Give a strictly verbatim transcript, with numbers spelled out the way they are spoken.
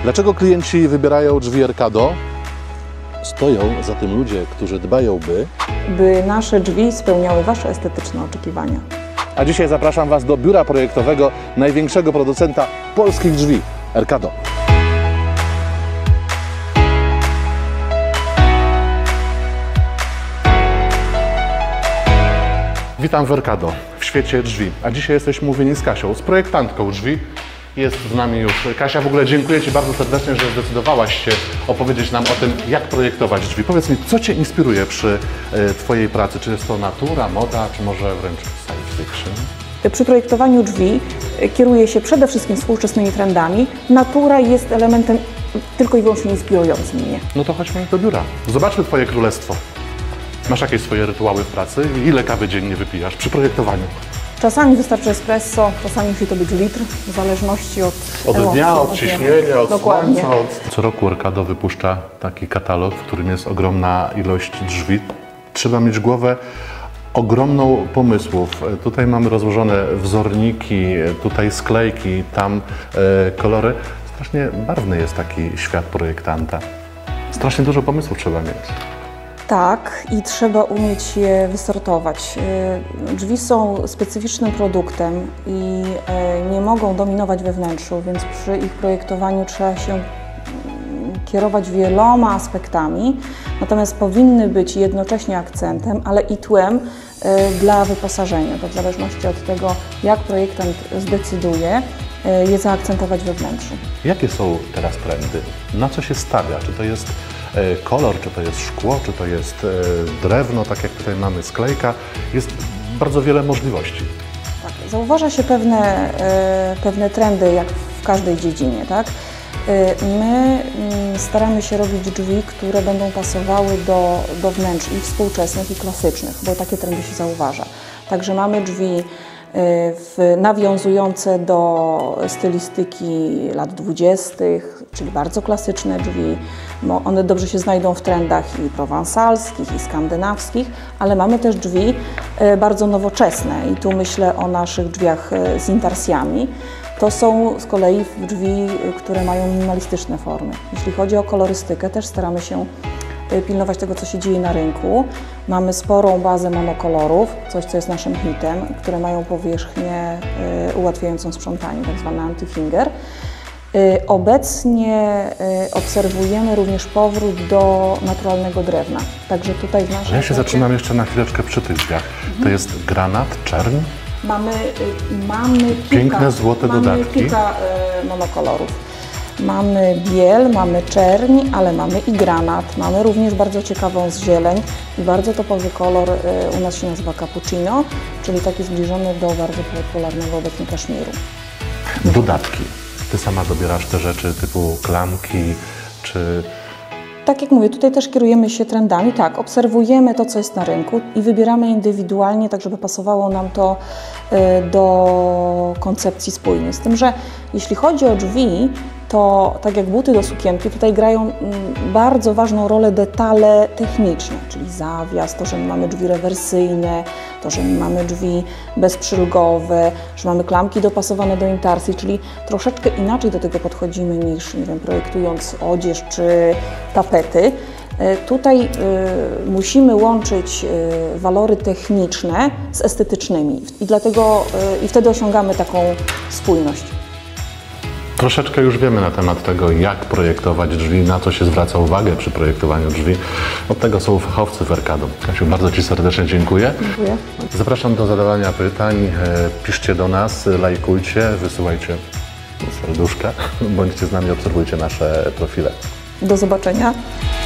Dlaczego klienci wybierają drzwi Erkado? Stoją za tym ludzie, którzy dbają, by... by nasze drzwi spełniały Wasze estetyczne oczekiwania. A dzisiaj zapraszam Was do biura projektowego największego producenta polskich drzwi, Erkado. Witam w Erkado, w świecie drzwi. A dzisiaj jesteśmy umówieni z Kasią, z projektantką drzwi. Jest z nami już Kasia. W ogóle dziękuję Ci bardzo serdecznie, że zdecydowałaś się opowiedzieć nam o tym, jak projektować drzwi. Powiedz mi, co Cię inspiruje przy y, Twojej pracy? Czy jest to natura, moda, czy może wręcz science fiction? Przy projektowaniu drzwi kieruję się przede wszystkim współczesnymi trendami. Natura jest elementem tylko i wyłącznie inspirującym mnie. No to chodźmy do biura. Zobaczmy Twoje królestwo. Masz jakieś swoje rytuały w pracy? Ile kawy dziennie wypijasz przy projektowaniu? Czasami wystarczy espresso, czasami musi to być litr, w zależności od Od emocji, dnia, od ciśnienia, od Dokładnie. słońca. Od... Co roku Erkado wypuszcza taki katalog, w którym jest ogromna ilość drzwi. Trzeba mieć głowę ogromną pomysłów. Tutaj mamy rozłożone wzorniki, tutaj sklejki, tam e, kolory. Strasznie barwny jest taki świat projektanta. Strasznie dużo pomysłów trzeba mieć. Tak, i trzeba umieć je wysortować. Drzwi są specyficznym produktem i nie mogą dominować we wnętrzu, więc przy ich projektowaniu trzeba się kierować wieloma aspektami, natomiast powinny być jednocześnie akcentem, ale i tłem dla wyposażenia. To w zależności od tego, jak projektant zdecyduje, je zaakcentować we wnętrzu. Jakie są teraz trendy? Na co się stawia? Czy to jest kolor, czy to jest szkło, czy to jest drewno, tak jak tutaj mamy sklejka? Jest bardzo wiele możliwości. Tak, zauważa się pewne, pewne trendy, jak w każdej dziedzinie, tak? My staramy się robić drzwi, które będą pasowały do, do wnętrz i współczesnych, i klasycznych, bo takie trendy się zauważa. Także mamy drzwi w, nawiązujące do stylistyki lat dwudziestych, czyli bardzo klasyczne drzwi. One dobrze się znajdą w trendach i prowansalskich, i skandynawskich, ale mamy też drzwi bardzo nowoczesne i tu myślę o naszych drzwiach z intarsjami. To są z kolei drzwi, które mają minimalistyczne formy. Jeśli chodzi o kolorystykę, też staramy się pilnować tego, co się dzieje na rynku. Mamy sporą bazę monokolorów, coś, co jest naszym hitem, które mają powierzchnię ułatwiającą sprzątanie, tak zwane anti-finger. Obecnie obserwujemy również powrót do naturalnego drewna. Także tutaj w naszym... Ja się zatrzymam jeszcze na chwileczkę przy tych drzwiach. Mhm. To jest granat, czerń. Mamy, mamy kilka, piękne złote mamy dodatki. kilka y, monokolorów. Mamy biel, mamy czerń, ale mamy i granat. Mamy również bardzo ciekawą zieleń i bardzo topowy kolor y, u nas się nazywa cappuccino, czyli taki zbliżony do bardzo popularnego obecnie kaszmiru. Dodatki. Ty sama dobierasz te rzeczy typu klamki, czy... Tak jak mówię, tutaj też kierujemy się trendami. Tak, obserwujemy to, co jest na rynku i wybieramy indywidualnie, tak żeby pasowało nam to do koncepcji spójnie. Z tym, że jeśli chodzi o drzwi, to tak jak buty do sukienki, tutaj grają bardzo ważną rolę detale techniczne, czyli zawias, to, że my mamy drzwi rewersyjne, to, że my mamy drzwi bezprzylgowe, że mamy klamki dopasowane do intarsji, czyli troszeczkę inaczej do tego podchodzimy niż, nie wiem, projektując odzież czy tapety. Tutaj y, musimy łączyć y, walory techniczne z estetycznymi i dlatego y, i wtedy osiągamy taką spójność. Troszeczkę już wiemy na temat tego, jak projektować drzwi, na co się zwraca uwagę przy projektowaniu drzwi. Od tego są fachowcy w Erkado. Kasiu, bardzo Ci serdecznie dziękuję. Dziękuję. Zapraszam do zadawania pytań. Piszcie do nas, lajkujcie, wysyłajcie serduszka, bądźcie z nami, obserwujcie nasze profile. Do zobaczenia.